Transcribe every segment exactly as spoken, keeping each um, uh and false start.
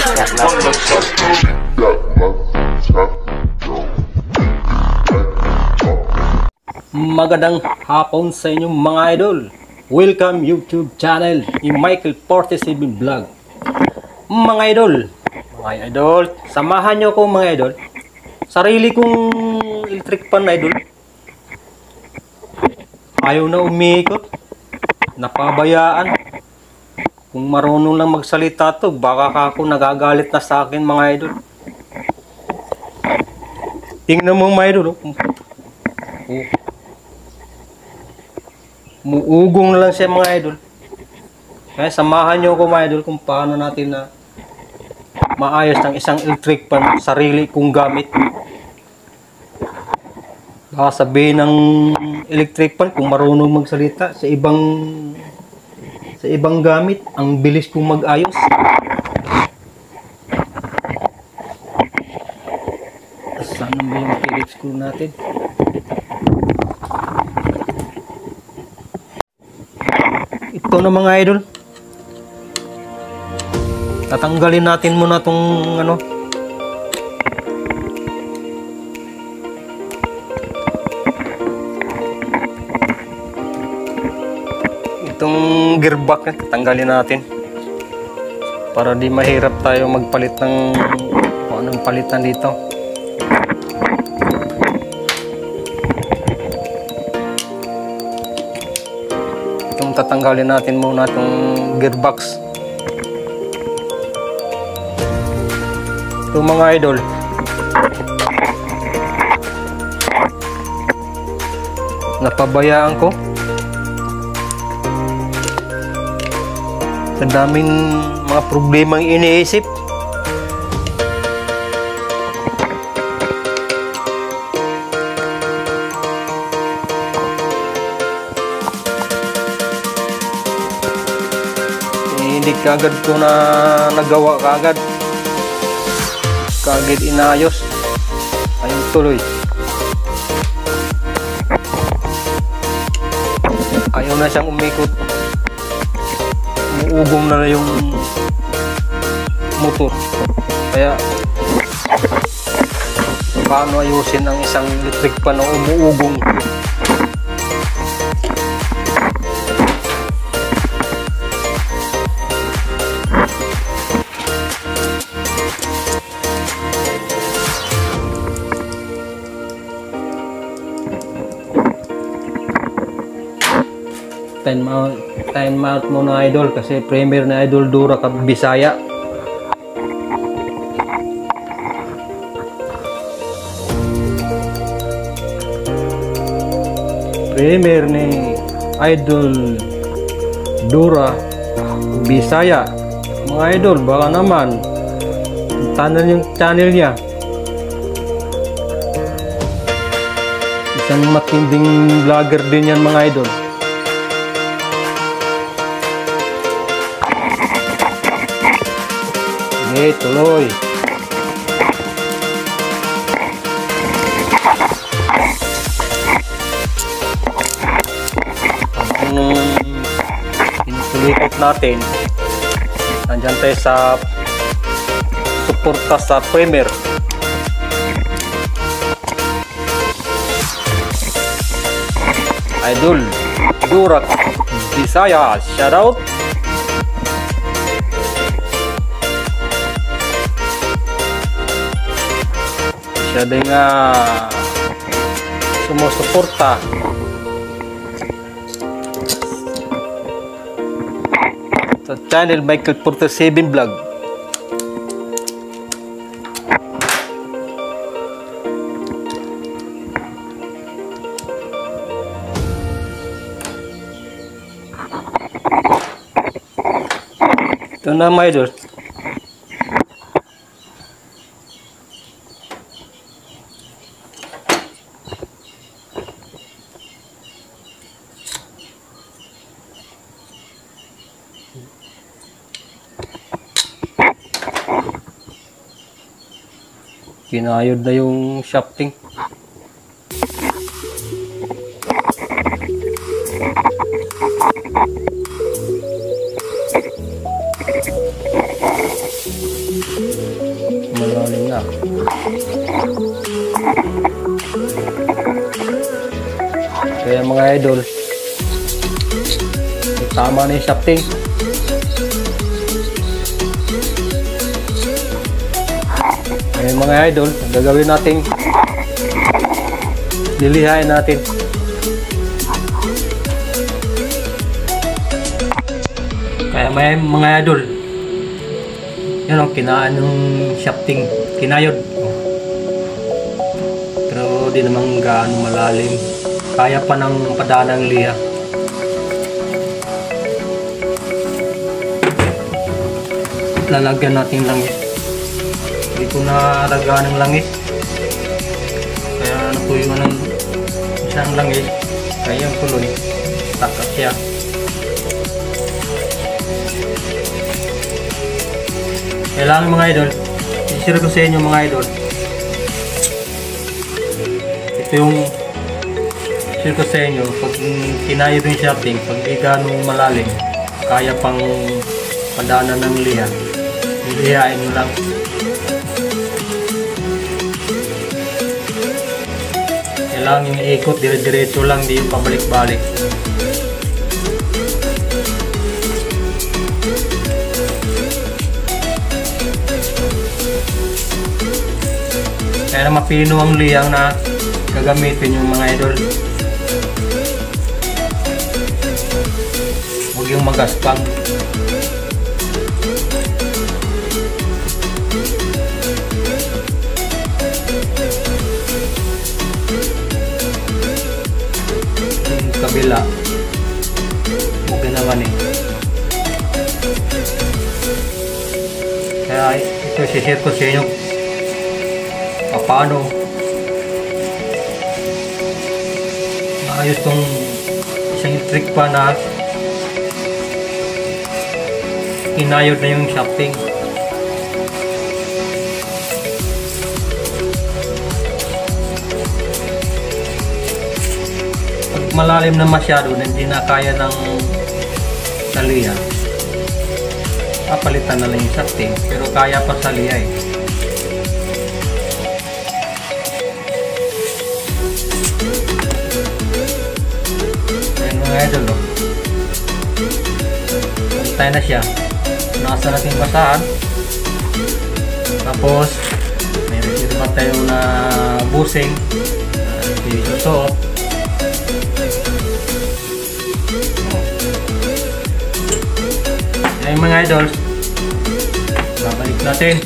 Magandang hapon sa inyong mga idol. Welcome YouTube channel ni Michael forty-seven Vlog. Mga idol, mga idol, samahan nyo ko mga idol. Sarili kong electric pan idol. Ayaw na umiikot. Napabayaan. Kung marunong lang magsalita to, baka ako nagagalit na sa akin mga idol. Tingnan mo mga idol. Oh. Muugong na lang siya mga idol. Kaya samahan nyo ko mga idol kung paano natin na maayos ng isang electric pan, sarili kong gamit. Baka sabihin ng electric pan kung marunong magsalita sa ibang sa ibang gamit, ang bilis kong mag-ayos. Saan ba yung Philips screw natin? Ito na mga idol. Tatanggalin natin muna tong ano. Itong gearbox na tatanggalin natin. Para di mahirap tayo magpalit ng kung anong palitan dito. Itong tatanggalin natin muna itong gearbox. Ito mga idol, napabayaan ko sa daming mga problemang iniisip. Hindi kagad ko na nagawa kagad. Kagad inayos. Ayun tuloy. Ayaw na siyang umikot. Umuugong na yung motor. Kaya paano ayusin ang isang electric pan na umuugong? Time out, time out muna idol kasi premier na idol Dura ka Bisaya. Premier ni idol Dura Bisaya. Mga idol, baka naman tanan yung channel niya. Isang matinding vlogger din yan mga idol. Eh, tuloy. Ang pinusulikot natin, nandyan tayo sa suporta sa Premier. Idol Dura Bisaya, shoutout. Siya din nga sumusuporta sa channel Michael forty-seven Vlog. Ito na mga idol. Kinayod na yung shafting. Malalim na. Kaya mga idol, tama na yung shafting. Kaya mga idol, ang gagawin natin, lilihain natin. Kaya may mga idol, yun ang kinaan yung shafting, kinayod. Pero di naman gaano malalim, kaya pa ng padana ng liha. Lalagyan natin langis. Hindi ko nalagaan ng langis, kaya natuyo ng isang langis, kaya yung tuloy takas siya. Kailangan mga idol, i-share ko sa inyo mga idol, ito yung share ko sa inyo. Pag kinayod yung shafting, pag di gano'ng malalim, kaya pang padana ng liha, ilihain mo lang. Kailangan yung ikot, dire-diretso lang, di yung pabalik-balik. Kaya mapino ang liyang na gagamitin yung mga idol. Huwag yung magaspang. Yung kabila, huwag naman eh. Kaya ito sishare ko sa inyo paano maayos tong isang trick pa na kinayod na yung shafting. Pag malalim na masyado na hindi na kaya ng saliya, papalitan na lang yung shafting, pero kaya pa saliya eh. Mga idol, oh. Pantay na siya. Nasa natin basahan. Tapos may receive pa tayo na busing, uh, isusuot. Ayan mga idol, babalik natin.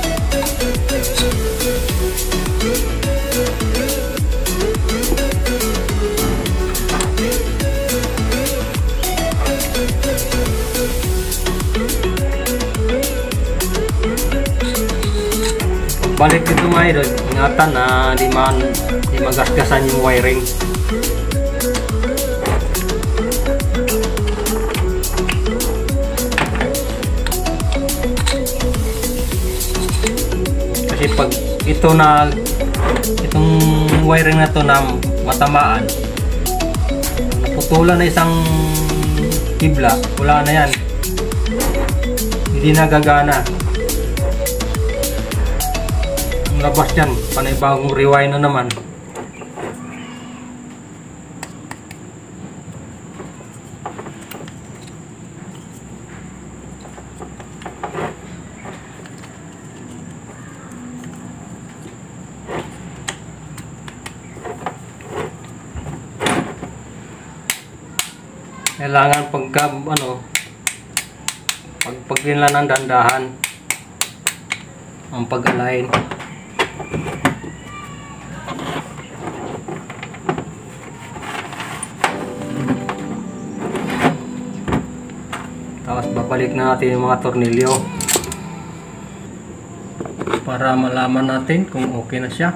Balik dito mga idol, ingatan na di, man, di magasgasan yung wiring. Kasi pag ito na, itong wiring na to na matamaan, naputulan na isang kibla, wala na yan, hindi nagagana. Labas yan, panibagong rewind na naman. Kailangan pagka ano, pag paglinla ng dandahan ang pag-align. Tapos babalik na natin yung mga tornilyo para malaman natin kung okay na siya.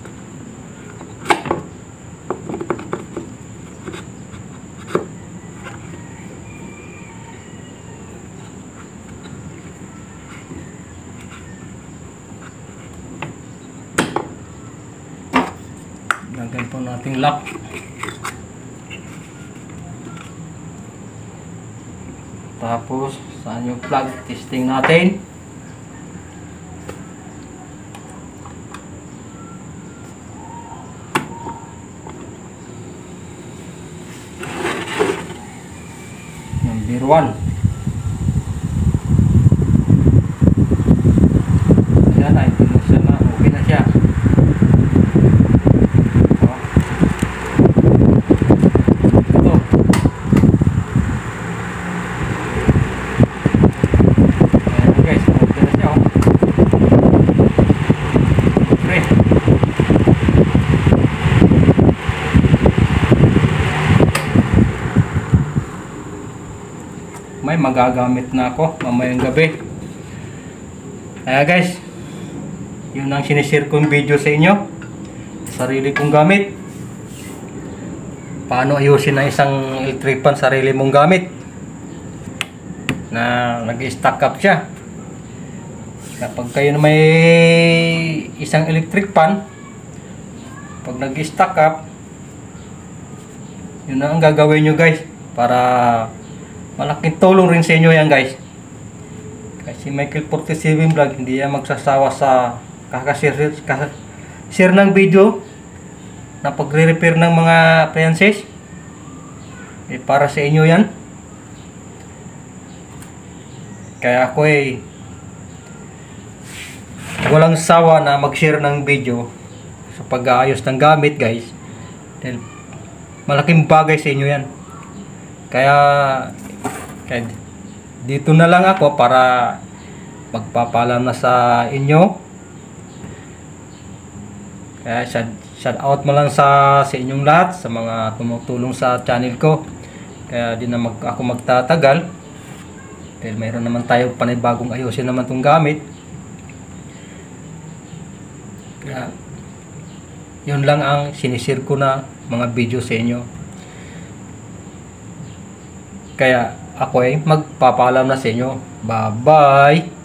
Lagyan po nating lock. Tapos, saan yung plug? Testing natin. one. Ayan, ay pinusa na. Okay na siya. Oh. Ito. Ayan guys, okay na siya. Oh. Okay. May magagamit na ako mamayang gabi. Kaya guys, yun ang sinishare kong video sa inyo. Sarili kong gamit. Paano ayusin ang isang electric pan sarili mong gamit na nag-stack up siya. Kapag kayo na may isang electric pan, pag nag-stack up, yun na ang gagawin nyo guys, para malaking tulong rin sa inyo yan guys. Kasi Michael forty-seven Vlog hindi yan magsasawa sa kakashare share ng video na pagre-repair ng mga appliances. Eh, para sa inyo yan. Kaya ako eh walang sawa na mag-share ng video sa pag-aayos ng gamit guys. Dahil malaking bagay sa inyo yan. Kaya Kaya dito na lang ako para magpapaalam na sa inyo. Kaya shout, shout out mo lang sa, sa inyong lahat, sa mga tumutulong sa channel ko. Kaya di na mag, ako magtatagal. Dahil mayroon naman tayo panibagong ayusin naman itong gamit. Kaya yun lang ang sinishare ko na mga video sa inyo. Kaya ako ay magpapaalam na sa inyo. Bye-bye!